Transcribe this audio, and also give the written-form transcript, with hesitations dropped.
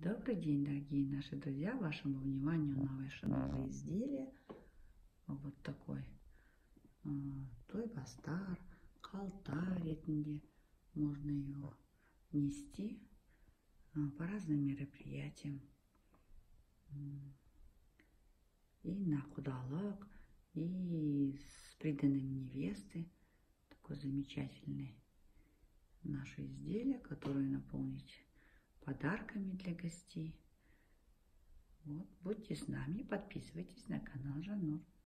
Добрый день, дорогие наши друзья! Вашему вниманию наше новое изделие. Вот такой той-бастар, алтарь ретінде. Можно его нести по разным мероприятиям. И на кудалык, и с приданым невесты. Такое замечательное наше изделие, которое наполнить подарками для гостей. Вот, будьте с нами, подписывайтесь на канал Жаннур.